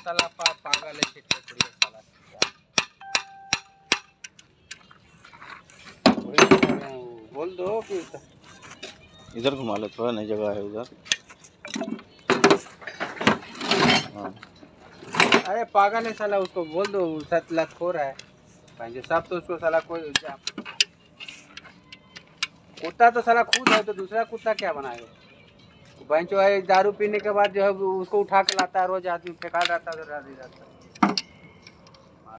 साला पागल है चिट्टे कुड़ी साला। बोल दो कि इधर घुमा लो, थोड़ा नई जगह है उधर। हाँ। अरे पागल है साला, उसको बोल दो सत लतखोर है भाई सब। तो उसको साला कोई कुत्ता तो साला खुद है, तो दूसरा कुत्ता क्या बनाएगा। बहन जो है दारू पीने के बाद जो है उसको उठा के लाता है, रोज आदमी फेंका रहता है।